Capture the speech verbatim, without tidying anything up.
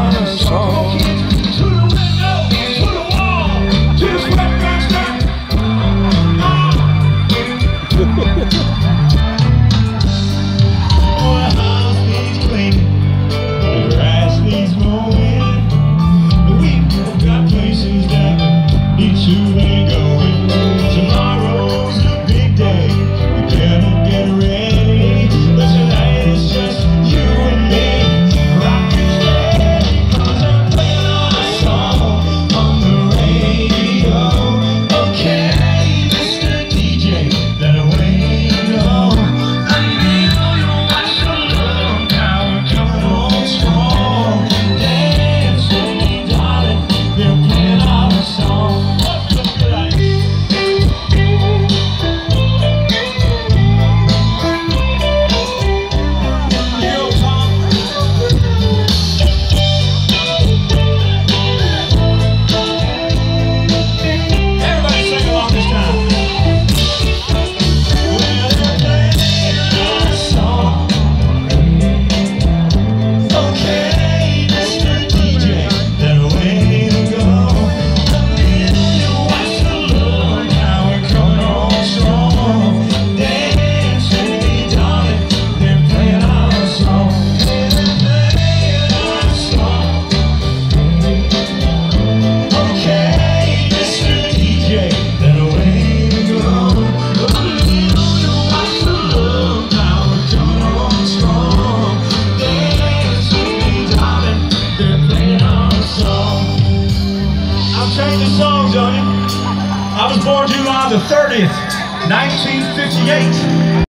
our song. To the window, to the wall, to the sweat master. Oh, the house needs cleaning, the grass needs mowing, but we've got places that need to get going. Tomorrow's a big day, we better get ready, but tonight it's just you and me. Rockin' steady, 'cause I'm playing our song on the radio. Okay, Mister D J, that way you go. I know you watch the love power coming on strong. Dance with me, darling, they're playing our song. Change the songs on you. I was born July the thirtieth, nineteen fifty-eight.